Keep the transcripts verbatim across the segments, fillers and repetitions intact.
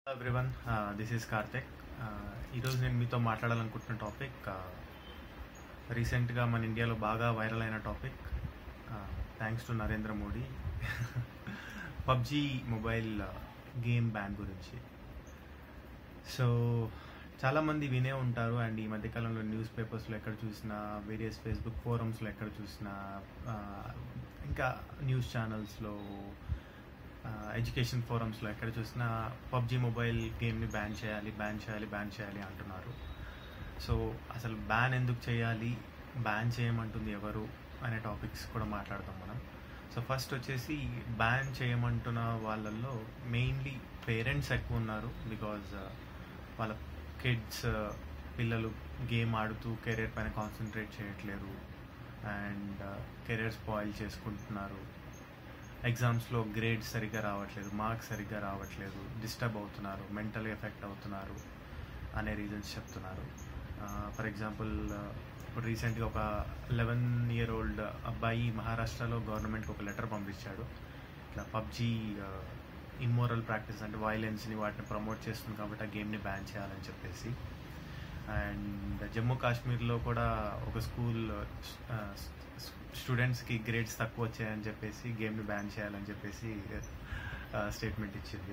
Everyone, this is Karthik. ఈరోజు నేను మీతో మాట్లాడాలనుకుంటున్న టాపిక్ రీసెంట్గా మన ఇండియాలో బాగా వైరల్ అయిన topic, thanks to Narendra Modi, PUBG mobile game ban గురించి. సో చాలామంది వినే ఉంటారు, అండ్ ఈ మధ్యకాలంలో న్యూస్ పేపర్స్లో ఎక్కడ చూసినా, వేరియస్ ఫేస్బుక్ ఫోరమ్స్లో ఎక్కడ చూసినా, ఇంకా న్యూస్ ఛానల్స్లో, ఎడ్యుకేషన్ ఫోరమ్స్లో ఎక్కడ చూసినా పబ్జీ మొబైల్ గేమ్ని బ్యాన్ చేయాలి బ్యాన్ చేయాలి బ్యాన్ చేయాలి అంటున్నారు. సో అసలు బ్యాన్ ఎందుకు చేయాలి, బ్యాన్ చేయమంటుంది ఎవరు అనే టాపిక్స్ కూడా మాట్లాడదాం మనం. సో ఫస్ట్ వచ్చేసి బ్యాన్ చేయమంటున్న వాళ్ళల్లో మెయిన్లీ పేరెంట్స్ ఎక్కువ ఉన్నారు. బికాజ్ వాళ్ళ కిడ్స్ పిల్లలు గేమ్ ఆడుతూ కెరీర్ పైన కాన్సన్ట్రేట్ చేయట్లేరు, అండ్ కెరీర్ స్పాయిల్ చేసుకుంటున్నారు. ఎగ్జామ్స్లో గ్రేడ్స్ సరిగ్గా రావట్లేదు, మార్క్స్ సరిగ్గా రావట్లేదు, డిస్టర్బ్ అవుతున్నారు, మెంటల్ ఎఫెక్ట్ అవుతున్నారు అనే రీజన్స్ చెప్తున్నారు. ఫర్ ఎగ్జాంపుల్, ఇప్పుడు రీసెంట్గా ఒక లెవెన్ ఇయర్ ఓల్డ్ అబ్బాయి మహారాష్ట్రలో గవర్నమెంట్కి ఒక లెటర్ పంపించాడు. ఇట్లా పబ్జీ ఇమ్మోరల్ ప్రాక్టీస్ అంటే వైలెన్స్ని వాటిని ప్రమోట్ చేస్తుంది కాబట్టి ఆ గేమ్ని బ్యాన్ చేయాలని చెప్పేసి. అండ్ జమ్మూ కాశ్మీర్లో కూడా ఒక స్కూల్ స్టూడెంట్స్కి గ్రేడ్స్ తక్కువ వచ్చాయని చెప్పేసి గేమ్ని బ్యాన్ చేయాలని చెప్పేసి స్టేట్మెంట్ ఇచ్చింది.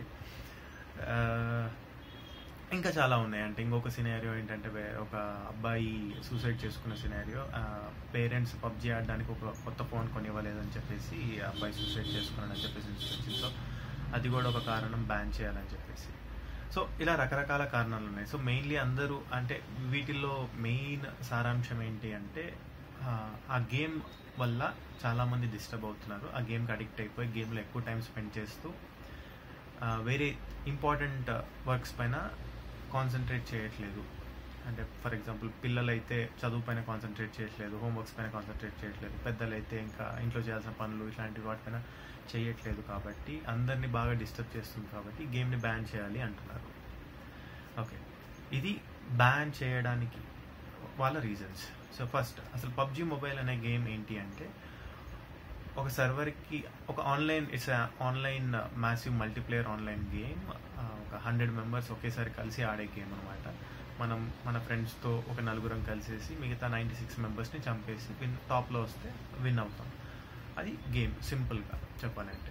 ఇంకా చాలా ఉన్నాయి. అంటే ఇంకొక సినారియో ఏంటంటే, ఒక అబ్బాయి సూసైడ్ చేసుకున్న సినారియో. పేరెంట్స్ పబ్జీ ఆడడానికి ఒక కొత్త ఫోన్ కొనివ్వలేదని చెప్పేసి అబ్బాయి సూసైడ్ చేసుకున్నాడని చెప్పేసి వచ్చింది. సో అది కూడా ఒక కారణం బ్యాన్ చేయాలని చెప్పేసి. సో ఇలా రకరకాల కారణాలు ఉన్నాయి. సో మెయిన్లీ అందరూ అంటే వీటిల్లో మెయిన్ సారాంశం ఏంటి అంటే, ఆ గేమ్ వల్ల చాలామంది డిస్టర్బ్ అవుతున్నారు, ఆ గేమ్కి అడిక్ట్ అయిపోయి గేమ్లో ఎక్కువ టైం స్పెండ్ చేస్తూ వేరే ఇంపార్టెంట్ వర్క్స్ పైన కాన్సన్ట్రేట్ చేయట్లేదు. అంటే ఫర్ ఎగ్జాంపుల్ పిల్లలైతే చదువు పైన కాన్సన్ట్రేట్ చేయట్లేదు, హోంవర్క్స్ పైన కాన్సన్ట్రేట్ చేయట్లేదు, పెద్దలైతే ఇంకా ఇంట్లో చేయాల్సిన పనులు ఇట్లాంటి వాటిపైన చేయట్లేదు. కాబట్టి అందరినీ బాగా డిస్టర్బ్ చేస్తుంది, కాబట్టి గేమ్ని బ్యాన్ చేయాలి అంటున్నారు. ఓకే, ఇది బ్యాన్ చేయడానికి వాళ్ళ రీజన్స్. సో ఫస్ట్ అసలు పబ్జీ మొబైల్ అనే గేమ్ ఏంటి అంటే, ఒక సర్వర్కి ఒక online it's online massive multiplayer online game. ఒక హండ్రెడ్ మెంబర్స్ ఒకేసారి కలిసి ఆడే గేమ్ అనమాట. మనం మన ఫ్రెండ్స్తో ఒక నలుగురం కలిసేసి మిగతా నైంటీ సిక్స్ మెంబర్స్ని చంపేసి విన్ టాప్లో వస్తే విన్ అవుతాం. అది గేమ్ సింపుల్గా చెప్పాలంటే.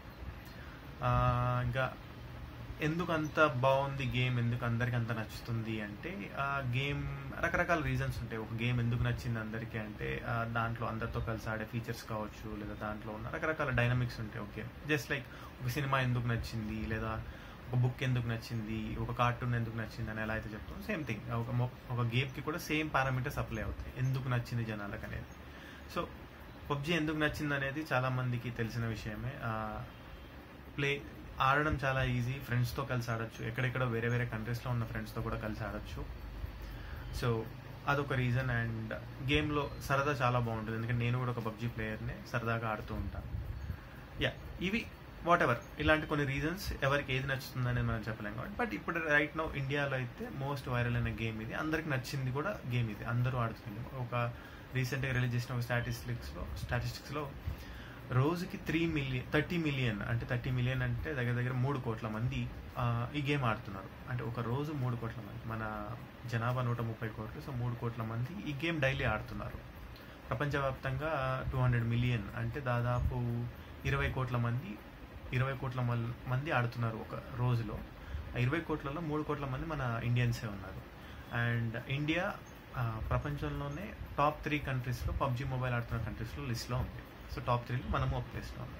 ఇంకా ఎందుకు అంత బాగుంది గేమ్, ఎందుకు అందరికి అంత నచ్చుతుంది అంటే, ఆ గేమ్ రకరకాల రీజన్స్ ఉంటాయి. ఒక గేమ్ ఎందుకు నచ్చింది అందరికీ అంటే, దాంట్లో అందరితో కలిసి ఆడే ఫీచర్స్ కావచ్చు, లేదా దాంట్లో ఉన్న రకరకాల డైనమిక్స్ ఉంటాయి. ఓకే, జస్ట్ లైక్ ఒక సినిమా ఎందుకు నచ్చింది, లేదా ఒక బుక్ ఎందుకు నచ్చింది, ఒక కార్టూన్ ఎందుకు నచ్చింది అని ఎలా అయితే చెప్తాం, సేమ్ థింగ్ ఒక ఒక గేమ్కి కూడా సేమ్ పారామీటర్స్ అప్లై అవుతాయి, ఎందుకు నచ్చింది జనాలకు అనేది. సో పబ్జీ ఎందుకు నచ్చింది అనేది చాలామందికి తెలిసిన విషయమే. ప్లే ఆడడం చాలా ఈజీ, ఫ్రెండ్స్తో కలిసి ఆడొచ్చు, ఎక్కడెక్కడ వేరే వేరే కంట్రీస్లో ఉన్న ఫ్రెండ్స్తో కూడా కలిసి ఆడొచ్చు. సో అదొక రీజన్. అండ్ గేమ్లో సరదా చాలా బాగుంటుంది, ఎందుకంటే నేను కూడా ఒక పబ్జీ ప్లేయర్నే, సరదాగా ఆడుతూ ఉంటాను. యా, ఇవి వాట్ ఎవర్ ఇలాంటి కొన్ని రీజన్స్, ఎవరికి ఏది నచ్చుతుందనేది మనం చెప్పలేం కాబట్టి. బట్ ఇప్పుడు రైట్ నౌ ఇండియాలో అయితే మోస్ట్ వైరల్ అయిన గేమ్ ఇది, అందరికి నచ్చింది కూడా గేమ్ ఇది, అందరూ ఆడుతుంది. ఒక రీసెంట్గా రిలీజ్ చేసిన ఒక స్టాటిస్టిక్స్లో స్టాటిస్టిక్స్లో రోజుకి త్రీ మిలియన్ థర్టీ మిలియన్ అంటే థర్టీ మిలియన్ అంటే దగ్గర దగ్గర మూడు కోట్ల మంది ఈ గేమ్ ఆడుతున్నారు. అంటే ఒక రోజు మూడు కోట్ల మంది, మన జనాభా నూట ముప్పై కోట్లు, సో మూడు కోట్ల మంది ఈ గేమ్ డైలీ ఆడుతున్నారు. ప్రపంచవ్యాప్తంగా టూ హండ్రెడ్ మిలియన్ అంటే దాదాపు ఇరవై కోట్ల మంది ఇరవై కోట్ల మంది ఆడుతున్నారు ఒక రోజులో. ఇరవై కోట్లలో మూడు కోట్ల మంది మన ఇండియన్సే ఉన్నారు. అండ్ ఇండియా ప్రపంచంలోనే టాప్ త్రీ కంట్రీస్లో పబ్జీ మొబైల్ ఆడుతున్న కంట్రీస్లో లిస్ట్లో ఉంది. సో టాప్ త్రీలో మనము ఒక ప్లేస్లో ఉన్నాం.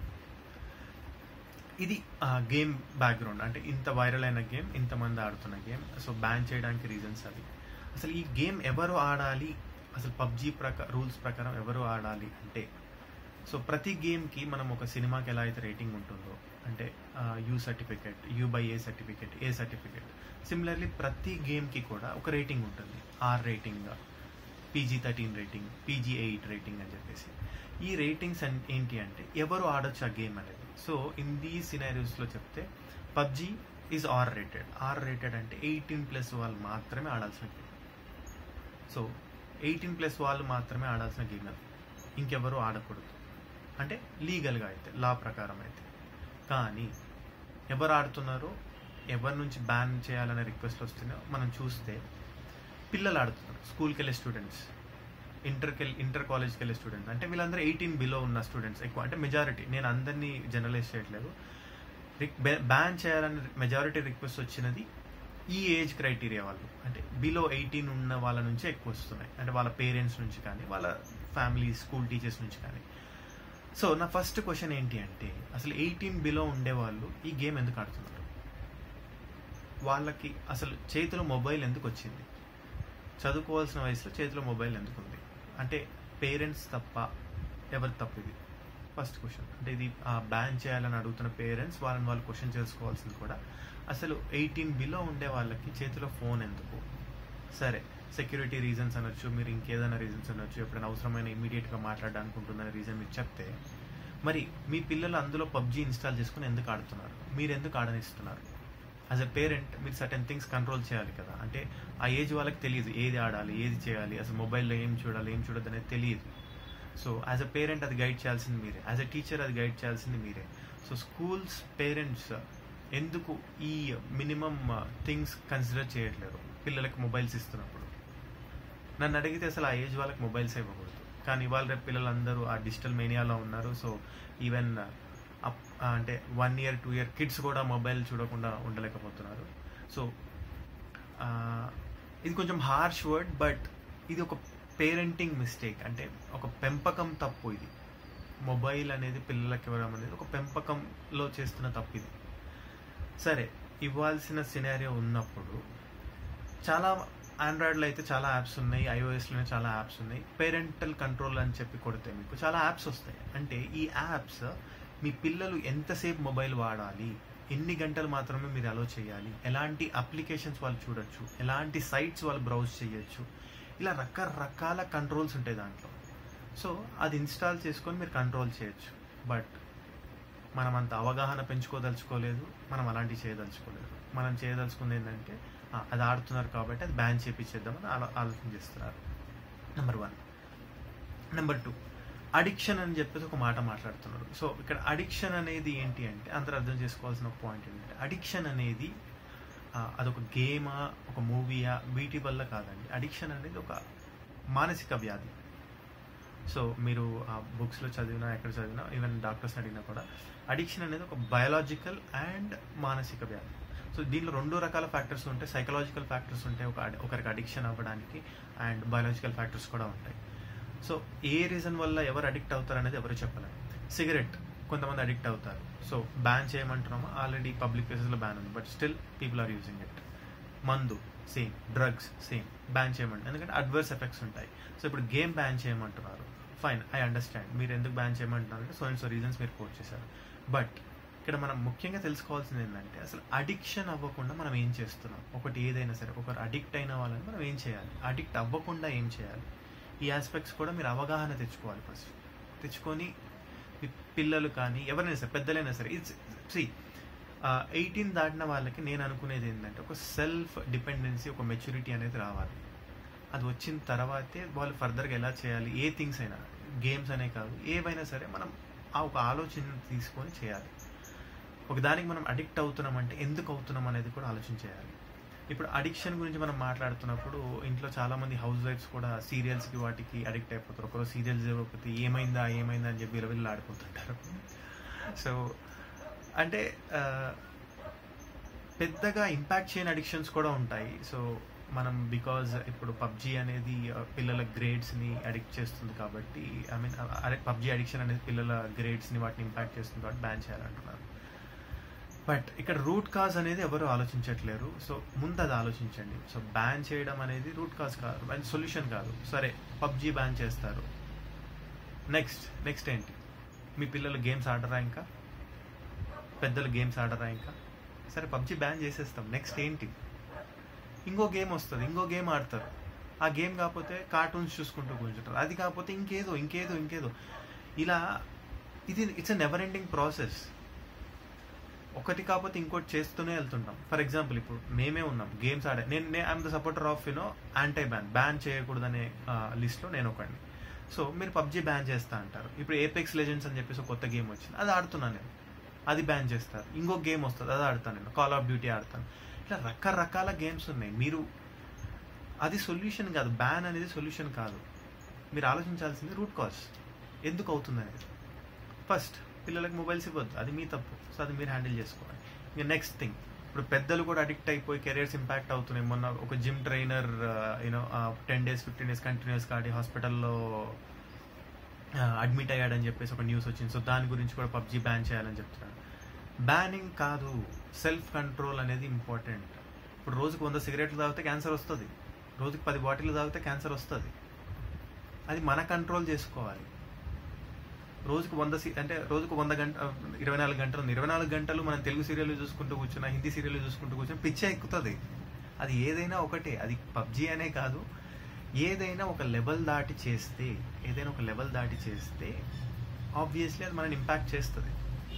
ఇది గేమ్ బ్యాక్గ్రౌండ్, అంటే ఇంత వైరల్ అయిన గేమ్, ఇంతమంది ఆడుతున్న గేమ్. సో బ్యాన్ చేయడానికి రీజన్స్ అవి. అసలు ఈ గేమ్ ఎవరు ఆడాలి, అసలు పబ్జీ ప్రకా రూల్స్ ప్రకారం ఎవరు ఆడాలి అంటే, సో ప్రతి గేమ్కి మనం ఒక సినిమాకి ఎలా అయితే రేటింగ్ ఉంటుందో, అంటే U certificate, U by A certificate, A certificate, similarly ప్రతి గేమ్కి కూడా ఒక రేటింగ్ ఉంటుంది. R rating, PG thirteen rating, PG eight rating అని చెప్పేసి. ఈ రేటింగ్స్ ఏంటి అంటే ఎవరు ఆడొచ్చు ఆ గేమ్ అనేది. సో ఇన్ దీ సినారియోస్లో చెప్తే PUBG is R rated. R rated అంటే ఎయిటీన్ ప్లస్ వాళ్ళు మాత్రమే ఆడాల్సిన గేమ్. సో ఎయిటీన్ ప్లస్ వాళ్ళు మాత్రమే ఆడాల్సిన గేమ్ అది, ఇంకెవరు ఆడకూడదు. అంటే లీగల్గా అయితే, లా ప్రకారం అయితే. కానీ ఎవరు ఆడుతున్నారో ఎవరి నుంచి బ్యాన్ చేయాలనే రిక్వెస్ట్ వస్తుందో మనం చూస్తే పిల్లలు ఆడుతున్నారు, స్కూల్కి వెళ్ళే స్టూడెంట్స్, ఇంటర్కి వెళ్ళి ఇంటర్ కాలేజ్కి వెళ్ళే స్టూడెంట్స్, అంటే వీళ్ళందరూ ఎయిటీన్ బిలో ఉన్న స్టూడెంట్స్ ఎక్కువ, అంటే మెజారిటీ, నేను అందరినీ జనరలైజ్ చేయట్లేదు. బ్యాన్ చేయాలని మెజారిటీ రిక్వెస్ట్ వచ్చినది ఈ ఏజ్ క్రైటీరియా వాళ్ళు, అంటే బిలో ఎయిటీన్ ఉన్న వాళ్ళ నుంచే ఎక్కువ వస్తున్నాయి, అంటే వాళ్ళ పేరెంట్స్ నుంచి కానీ వాళ్ళ ఫ్యామిలీ స్కూల్ టీచర్స్ నుంచి కానీ. సో నా ఫస్ట్ క్వశ్చన్ ఏంటి అంటే, అసలు ఎయిటీన్ బిలో ఉండేవాళ్ళు ఈ గేమ్ ఎందుకు ఆడుతున్నారు? వాళ్ళకి అసలు చేతిలో మొబైల్ ఎందుకు వచ్చింది? చదువుకోవాల్సిన వయసులో చేతిలో మొబైల్ ఎందుకు ఉంది? అంటే పేరెంట్స్ తప్ప, ఎవరి తప్పు ఇది? First question. అంటే ఇది బ్యాన్ చేయాలని అడుగుతున్న పేరెంట్స్ వాళ్ళని వాళ్ళు క్వశ్చన్ చేసుకోవాల్సింది కూడా, అసలు ఎయిటీన్ బిలో ఉండే వాళ్ళకి చేతిలో ఫోన్ ఎందుకు? సరే, సెక్యూరిటీ రీజన్స్ అనొచ్చు, మీరు ఇంకేదైనా రీజన్స్ అనొచ్చు, ఎప్పుడైనా అవసరమైన ఇమీడియట్గా మాట్లాడడానికి ఉంటుందనే రీజన్ మీరు చెప్తే, మరి మీ పిల్లలు అందులో పబ్జీ ఇన్స్టాల్ చేసుకుని ఎందుకు ఆడుతున్నారు? మీరు ఎందుకు ఆడనిస్తున్నారు? యాజ్ ఎ పేరెంట్ మీరు సర్టెన్ థింగ్స్ కంట్రోల్ చేయాలి కదా. అంటే ఆ ఏజ్ వాళ్ళకి తెలియదు ఏది ఆడాలి, ఏది చేయాలి, అసలు మొబైల్లో ఏం చూడాలి, ఏం చూడద్దు అనేది తెలియదు. సో యాజ్ ఎ పేరెంట్ అది గైడ్ చేయాల్సింది మీరే, యాజ్ ఎ టీచర్ అది గైడ్ చేయాల్సింది మీరే. సో స్కూల్స్ పేరెంట్స్ ఎందుకు ఈ మినిమం థింగ్స్ కన్సిడర్ చేయట్లేరు పిల్లలకి మొబైల్స్ ఇస్తున్నప్పుడు? నన్ను అడిగితే అసలు ఆ ఏజ్ వాళ్ళకి మొబైల్స్ ఇవ్వకూడదు, కానీ ఇవాళ రేపు పిల్లలందరూ ఆ డిజిటల్ మేనియాలో ఉన్నారు. సో ఈవెన్ అప్ అంటే one year two year kids కూడా మొబైల్ చూడకుండా ఉండలేకపోతున్నారు. సో ఇది కొంచెం హార్ష్ వర్డ్, బట్ ఇది ఒక పేరెంటింగ్ మిస్టేక్, అంటే ఒక పెంపకం తప్పు ఇది. మొబైల్ అనేది పిల్లలకి ఇవ్వడం అనేది ఒక పెంపకంలో చేస్తున్న తప్పు ఇది. సరే, ఇవ్వాల్సిన సినారియో ఉన్నప్పుడు చాలా ఆండ్రాయిడ్లో అయితే చాలా యాప్స్ ఉన్నాయి, ఐఓఎస్లోనే చాలా యాప్స్ ఉన్నాయి. పేరెంటల్ కంట్రోల్ అని చెప్పి కొడితే మీకు చాలా యాప్స్ వస్తాయి. అంటే ఈ యాప్స్ మీ పిల్లలు ఎంతసేపు మొబైల్ వాడాలి, ఎన్ని గంటలు మాత్రమే మీరు అలో చేయాలి, ఎలాంటి అప్లికేషన్స్ వాళ్ళు చూడొచ్చు, ఎలాంటి సైట్స్ వాళ్ళు బ్రౌజ్ చేయొచ్చు, ఇలా రకరకాల కంట్రోల్స్ ఉంటాయి దాంట్లో. సో అది ఇన్స్టాల్ చేసుకొని మీరు కంట్రోల్ చేయొచ్చు. బట్ మనం అంత అవగాహన పెంచుకోదలుచుకోలేదు, మనం అలాంటివి చేయదలుచుకోలేదు. మనం చేయదలుచుకుంది ఏంటంటే, అది ఆడుతున్నారు కాబట్టి అది బ్యాన్ చేయించేద్దామని ఆలో ఆలోచన చేస్తున్నారు. Number one. Number two, addiction అని చెప్పేసి ఒక మాట మాట్లాడుతున్నారు. సో ఇక్కడ అడిక్షన్ అనేది ఏంటి అంటే, అందరూ అర్థం చేసుకోవాల్సిన ఒక పాయింట్ ఏంటంటే, అడిక్షన్ అనేది అదొక గేమా, ఒక మూవీయా, వీటి వల్ల కాదండి. అడిక్షన్ అనేది ఒక మానసిక వ్యాధి. సో మీరు ఆ బుక్స్లో చదివినా, ఎక్కడ చదివినా, ఈవెన్ డాక్టర్స్ని అడిగినా కూడా, అడిక్షన్ అనేది ఒక బయాలజికల్ అండ్ మానసిక వ్యాధి. సో దీనిలో రెండు రకాల ఫ్యాక్టర్స్ ఉంటాయి. సైకలాజికల్ ఫ్యాక్టర్స్ ఉంటాయి ఒక ఒకరికి అడిక్షన్ అవ్వడానికి, అండ్ బయాలజికల్ ఫ్యాక్టర్స్ కూడా ఉంటాయి. సో ఏ రీజన్ వల్ల ఎవరు అడిక్ట్ అవుతారు అనేది ఎవరు చెప్పలేరు. సిగరెట్ కొంతమంది అడిక్ట్ అవుతారు, సో బ్యాన్ చేయమంటున్నామా? ఆల్రెడీ పబ్లిక్ ప్లేసెస్లో బ్యాన్ ఉంది, but still people are using it. మందు సేమ్, డ్రగ్స్ సేమ్, బ్యాన్ చేయమంటారు ఎందుకంటే అడ్వర్స్ ఎఫెక్ట్స్ ఉంటాయి. సో ఇప్పుడు గేమ్ బ్యాన్ చేయమంటున్నారు, ఫైన్, ఐ అండర్స్టాండ్. మీరు ఎందుకు బ్యాన్ చేయమంటున్నారు అంటే సో అండ్ సో రీజన్స్ మీరు కోట్ చేశారు. బట్ ఇక్కడ మనం ముఖ్యంగా తెలుసుకోవాల్సింది ఏంటంటే, అసలు అడిక్షన్ అవ్వకుండా మనం ఏం చేస్తున్నాం? ఒకటి ఏదైనా సరే, ఒకరు అడిక్ట్ అయిన వాళ్ళని మనం ఏం చేయాలి, అడిక్ట్ అవ్వకుండా ఏం చేయాలి, ఈ ఆస్పెక్ట్స్ కూడా మీరు అవగాహన తెచ్చుకోవాలి. ఫస్ట్ తెచ్చుకొని మీ పిల్లలు కానీ ఎవరైనా సరే, పెద్దలైనా సరే, ఇట్స్ సి ఎయిటీన్ దాటిన వాళ్ళకి నేను అనుకునేది ఏంటంటే, ఒక సెల్ఫ్ డిపెండెన్సీ, ఒక మెచ్యూరిటీ అనేది రావాలి. అది వచ్చిన తర్వాతే వాళ్ళు ఫర్దర్గా ఎలా చేయాలి, ఏ థింగ్స్ అయినా, గేమ్స్ అనే కాదు, ఏవైనా సరే మనం ఆ ఒక ఆలోచన తీసుకొని చేయాలి. ఒక దానికి మనం అడిక్ట్ అవుతున్నామంటే ఎందుకు అవుతున్నాం అనేది కూడా ఆలోచన చేయాలి. ఇప్పుడు అడిక్షన్ గురించి మనం మాట్లాడుతున్నప్పుడు ఇంట్లో చాలామంది హౌస్ వైఫ్స్ కూడా సీరియల్స్కి వాటికి అడిక్ట్ అయిపోతారు. ఒకరోజు సీరియల్స్ ఇవ్వకపోతే ఏమైందా ఏమైందా అని చెప్పి విలవిల్లు ఆడుకుంటుంటారు. సో అంటే పెద్దగా ఇంపాక్ట్ చేయని అడిక్షన్స్ కూడా ఉంటాయి. సో మనం బికాజ్ ఇప్పుడు పబ్జీ అనేది పిల్లల గ్రేడ్స్ని అడిక్ట్ చేస్తుంది కాబట్టి, ఐ మీన్ పబ్జీ అడిక్షన్ అనేది పిల్లల గ్రేడ్స్ని వాటిని ఇంపాక్ట్ చేస్తుంది కాబట్టి బ్యాన్ చేయాలంటున్నారు. బట్ ఇక్కడ రూట్ కాజ్ అనేది ఎవరు ఆలోచించట్లేరు. సో ముందు అది ఆలోచించండి. సో బ్యాన్ చేయడం అనేది రూట్ కాజ్ కాదు, అండ్ సొల్యూషన్ కాదు. సరే, పబ్జీ బ్యాన్ చేస్తారు, నెక్స్ట్ నెక్స్ట్ ఏంటి? మీ పిల్లలు గేమ్స్ ఆడరా? ఇంకా పెద్దలు గేమ్స్ ఆడరా? ఇంకా సరే, పబ్జీ బ్యాన్ చేసేస్తాం, నెక్స్ట్ ఏంటి? ఇంకో గేమ్ వస్తుంది, ఇంకో గేమ్ ఆడతారు. ఆ గేమ్ కాకపోతే కార్టూన్స్ చూసుకుంటూ కూర్చుంటారు, అది కాకపోతే ఇంకేదో ఇంకేదో ఇంకేదో ఇలా. ఇది it's a never ending process. ఒకటి కాకపోతే ఇంకోటి చేస్తూనే వెళ్తుంటాం. ఫర్ ఎగ్జాంపుల్ ఇప్పుడు మేమే ఉన్నాం, గేమ్స్ ఆడే, నేను నే I'm the supporter of you know anti ban, ban చేయకూడదనే లిస్ట్లో నేను ఒకడిని. సో మీరు పబ్జీ బ్యాన్ చేస్తా అంటారు. ఇప్పుడు ఏపెక్స్ లెజెండ్స్ అని చెప్పేసి ఒక కొత్త గేమ్ వచ్చింది, అది ఆడుతున్నాను నేను. అది బ్యాన్ చేస్తారు. ఇంకో గేమ్ వస్తుంది, అది ఆడతాను నేను, కాల్ ఆఫ్ డ్యూటీ ఆడతాను. ఇట్లా రకరకాల గేమ్స్ ఉన్నాయి. మీరు అది సొల్యూషన్ కాదు, బ్యాన్ అనేది సొల్యూషన్ కాదు. మీరు ఆలోచించాల్సింది రూట్ కాజ్, ఎందుకు అవుతుంది అనేది. ఫస్ట్ పిల్లలకి మొబైల్స్ ఇవ్వద్దు, అది మీ తప్పు. సో అది మీరు హ్యాండిల్ చేసుకోవాలి. ఇంకా నెక్స్ట్ థింగ్, ఇప్పుడు పెద్దలు కూడా అడిక్ట్ అయిపోయి కెరియర్స్ ఇంపాక్ట్ అవుతున్నాయి. మొన్న ఒక gym trainer you know ten days fifteen days కంటిన్యూస్గా ఆడి హాస్పిటల్లో అడ్మిట్ అయ్యాడని చెప్పేసి ఒక న్యూస్ వచ్చింది. సో దాని గురించి కూడా పబ్జీ బ్యాన్ చేయాలని చెప్తున్నాడు. బ్యానింగ్ కాదు, సెల్ఫ్ కంట్రోల్ అనేది ఇంపార్టెంట్. ఇప్పుడు రోజుకు వంద సిగరెట్లు తాగితే క్యాన్సర్ వస్తుంది, రోజుకి పది బాటిల్ తాగితే క్యాన్సర్ వస్తుంది. అది మన కంట్రోల్ చేసుకోవాలి. రోజుకు వంద సి అంటే రోజుకు వంద గంట ఇరవై నాలుగు గంటలు ఉంది, ఇరవై నాలుగు గంటలు మనం తెలుగు సీరియల్ చూసుకుంటూ కూర్చున్నా, హిందీ సీరియల్ చూసుకుంటూ కూర్చొని పిచ్చే ఎక్కుతుంది. అది ఏదైనా ఒకటే, అది పబ్జీ అనే కాదు, ఏదైనా ఒక లెవెల్ దాటి చేస్తే ఏదైనా ఒక లెవెల్ దాటి చేస్తే ఆబ్వియస్లీ అది మనని ఇంపాక్ట్ చేస్తుంది.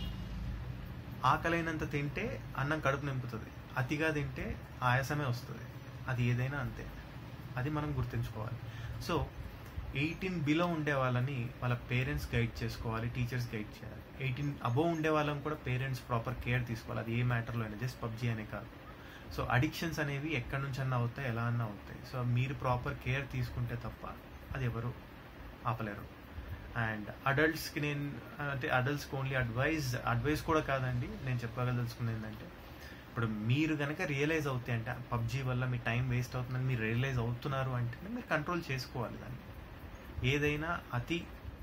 ఆకలైనంత తింటే అన్నం కడుపు నింపుతుంది, అతిగా తింటే ఆయాసమే వస్తుంది. అది ఏదైనా అంతే, అది మనం గుర్తుంచుకోవాలి. సో ఎయిటీన్ బిలో ఉండే వాళ్ళని వాళ్ళ పేరెంట్స్ గైడ్ చేసుకోవాలి, టీచర్స్ గైడ్ చేయాలి. ఎయిటీన్ అబోవ్ ఉండే వాళ్ళని కూడా పేరెంట్స్ ప్రాపర్ కేర్ తీసుకోవాలి. అది ఏ మ్యాటర్లో అయినా, జస్ట్ పబ్జీ అనే కాదు. సో అడిక్షన్స్ అనేవి ఎక్కడి నుంచి అన్నా అవుతాయి, ఎలా అన్నా అవుతాయి. సో మీరు ప్రాపర్ కేర్ తీసుకుంటే తప్ప అది ఎవరు ఆపలేరు. అండ్ అడల్ట్స్కి నేను అంటే అడల్ట్స్కి ఓన్లీ అడ్వైజ్ అడ్వైస్ కూడా కాదండి, నేను చెప్పగలుచుకున్నది ఏంటంటే, ఇప్పుడు మీరు కనుక రియలైజ్ అవుతే అంటే పబ్జీ వల్ల మీ టైం వేస్ట్ అవుతుందని మీరు రియలైజ్ అవుతున్నారు అంటే మీరు కంట్రోల్ చేసుకోవాలి దాన్ని. ఏదైనా అతి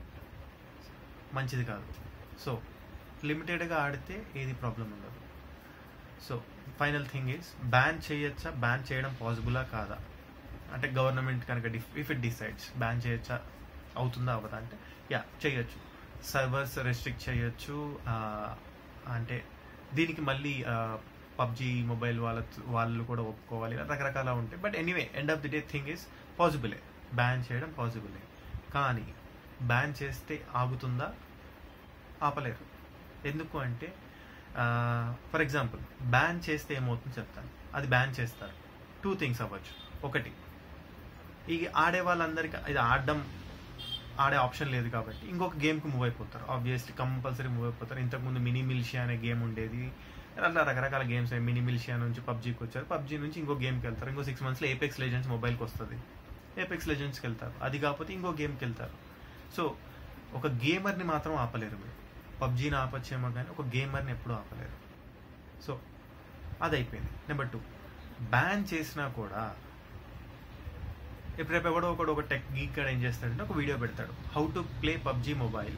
మంచిది కాదు. సో లిమిటెడ్గా ఆడితే ఏది ప్రాబ్లం ఉండదు. So final thing is, ban చేయొచ్చా, బ్యాన్ చేయడం పాసిబులా కాదా అంటే గవర్నమెంట్ కనుక డిఫ్ ఇఫ్ ఇట్ డిసైడ్స్ బ్యాన్ చేయొచ్చా, అవుతుందా అవ్వదా అంటే యా చేయొచ్చు. సర్వర్స్ రెస్ట్రిక్ట్ చేయొచ్చు. అంటే దీనికి మళ్ళీ పబ్జీ మొబైల్ వాళ్ళ వాళ్ళు కూడా ఒప్పుకోవాలి, రకరకాల ఉంటాయి. But anyway end of the day thing is పాసిబులే, బ్యాన్ చేయడం పాసిబులే. కానీ బ్యాన్ చేస్తే ఆగుతుందా, ఆపలేరు. ఎందుకు అంటే ఫర్ ఎగ్జాంపుల్ బ్యాన్ చేస్తే ఏమవుతుందో చెప్తాను. అది బ్యాన్ చేస్తారు, టూ థింగ్స్ అవ్వచ్చు. ఒకటి, ఈ ఆడే వాళ్ళందరికీ ఇది ఆడడం ఆడే ఆప్షన్ లేదు కాబట్టి ఇంకొక గేమ్కి మూవ్ అయిపోతారు. ఆబ్వియస్లీ కంపల్సరీ మూవ్ అయిపోతారు. ఇంతకుముందు మినీ మిలిషియా అనే గేమ్ ఉండేది, అట్లా రకరకాల గేమ్స్. మినీ మిలిషియా నుంచి పబ్జీకి వచ్చారు, పబ్జీ నుంచి ఇంకో గేమ్కి వెళ్తారు. ఇంకో సిక్స్ మంత్స్లో ఏపెక్స్ లెజెండ్స్ మొబైల్కి వస్తుంది, ఏపెక్స్ లెజెండ్స్కి వెళ్తారు. అది కాకపోతే ఇంకో గేమ్కి వెళ్తారు. సో ఒక గేమర్ని మాత్రం ఆపలేరు మీరు. పబ్జీని ఆపచ్చేమో కానీ ఒక గేమర్ని ఎప్పుడూ ఆపలేరు. సో అది అయిపోయింది. నెంబర్ టూ, బ్యాన్ చేసినా కూడా ఇప్పుడు రేపు ఎవడో ఒకడు ఒక టెక్ గీక్ ఏం చేస్తాడంటే ఒక వీడియో పెడతాడు, how to play PUBG mobile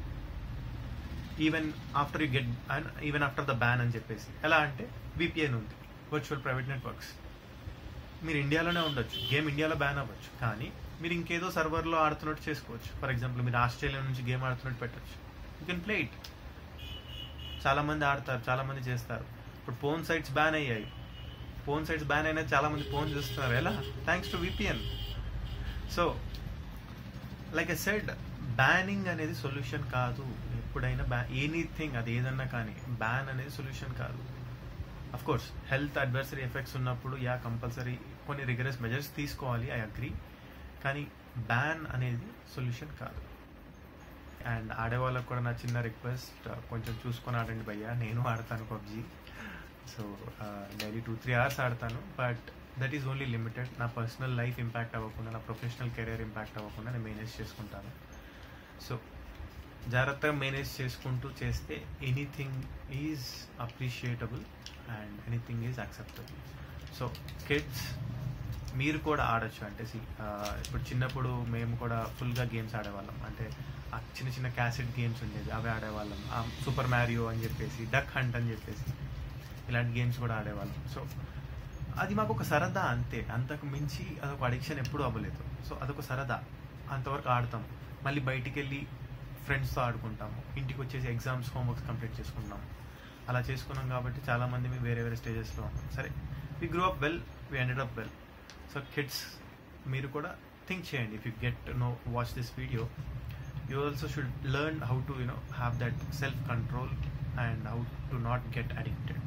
even after you get even after the ban అని చెప్పేసి. ఎలా అంటే విపిఎన్ ఉంది, వర్చువల్ ప్రైవేట్ నెట్వర్క్స్. మీరు ఇండియాలోనే ఉండొచ్చు, గేమ్ ఇండియాలో బ్యాన్ అవ్వచ్చు, కానీ మీరు ఇంకేదో సర్వర్లో ఆడుతున్నట్టు చేసుకోవచ్చు. ఫర్ ఎగ్జాంపుల్ మీరు ఆస్ట్రేలియా నుంచి గేమ్ ఆడుతున్నట్టు పెట్టచ్చు, యూ కెన్ ప్లే ఇట్. చాలామంది ఆడతారు, చాలామంది చేస్తారు. ఇప్పుడు ఫోన్ సైట్స్ బ్యాన్ అయ్యాయి, ఫోన్ సైట్స్ బ్యాన్ అయినా చాలామంది ఫోన్ చూస్తున్నారు. ఎలా? Thanks to VPN. So like I said, banning అనేది సొల్యూషన్ కాదు. ఎప్పుడైనా బ్యా ఎనీథింగ్ అది ఏదన్నా కానీ బ్యాన్ అనేది సొల్యూషన్ కాదు. Of course health adversary effects ఉన్నప్పుడు యా కంపల్సరీ కొన్ని రిగరస్ మెజర్స్ తీసుకోవాలి, ఐ అగ్రీ. కానీ బ్యాన్ అనేది సొల్యూషన్ కాదు. అండ్ ఆడేవాళ్ళకి కూడా నా చిన్న రిక్వెస్ట్, కొంచెం చూసుకొని ఆడండి భయ్యా. నేను ఆడతాను PUBG, so daily two three hours ఆడతాను. But that is only limited. నా పర్సనల్ లైఫ్ ఇంపాక్ట్ అవ్వకుండా, నా ప్రొఫెషనల్ కెరీర్ ఇంపాక్ట్ అవ్వకుండా నేను మేనేజ్ చేసుకుంటాను. సో జాగ్రత్తగా మేనేజ్ చేసుకుంటూ చేస్తే anything is appreciable and anything is acceptable. So kids మీరు కూడా ఆడొచ్చు. అంటే సి ఇప్పుడు చిన్నప్పుడు మేము కూడా ఫుల్గా గేమ్స్ ఆడేవాళ్ళం. అంటే ఆ చిన్న చిన్న క్యాసెట్ గేమ్స్ ఉండేది, అవి ఆడేవాళ్ళం. సూపర్ మ్యారియో అని చెప్పేసి, డక్ హంట్ అని చెప్పేసి ఇలాంటి గేమ్స్ కూడా ఆడేవాళ్ళం. సో అది మాకు ఒక సరదా అంతే, అంతకు మించి అదొక అడిక్షన్ ఎప్పుడూ అవ్వలేదు. సో అదొక సరదా, అంతవరకు ఆడతాం. మళ్ళీ బయటికి వెళ్ళి ఫ్రెండ్స్తో ఆడుకుంటాము, ఇంటికి వచ్చేసి ఎగ్జామ్స్ హోంవర్క్స్ కంప్లీట్ చేసుకుంటాము. అలా చేసుకున్నాం కాబట్టి చాలామంది మేము వేరే వేరే స్టేజెస్లో ఉన్నాం. సరే, we grow up well, we ended up well. So kids మీరు కూడా థింక్ చేయండి. If you get no watch this video, you also should learn how to you know have that self control and how to not get addicted.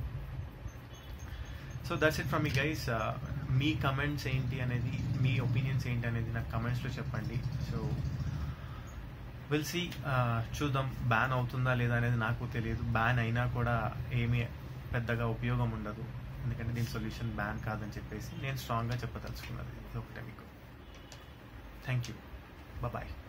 So that's it from me guys. మీ comments ఏంటి అనేది, మీ opinions ఏంటి అనేది నాకు కమెంట్స్లో చెప్పండి. So will see, చూద్దాం బ్యాన్ అవుతుందా లేదా అనేది నాకు తెలియదు. బ్యాన్ అయినా కూడా ఏమీ పెద్దగా ఉపయోగం ఉండదు, ఎందుకంటే దీని సొల్యూషన్ బ్యాన్ కాదని చెప్పేసి నేను స్ట్రాంగ్గా చెప్పదలుచుకున్నది ఇది ఒకటే మీకు. Thank you, bye.